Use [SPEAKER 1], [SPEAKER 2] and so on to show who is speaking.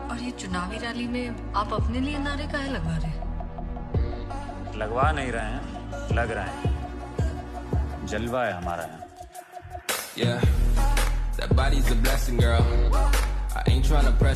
[SPEAKER 1] और ये चुनावी रैली में आप अपने लिए नारे काहे लगवा रहे हैं?
[SPEAKER 2] लगवा नहीं रहे हैं, लग रहे हैं। जलवा है हमारा यहाँ।
[SPEAKER 3] Yeah, that body's a blessing, girl. I ain't trying to press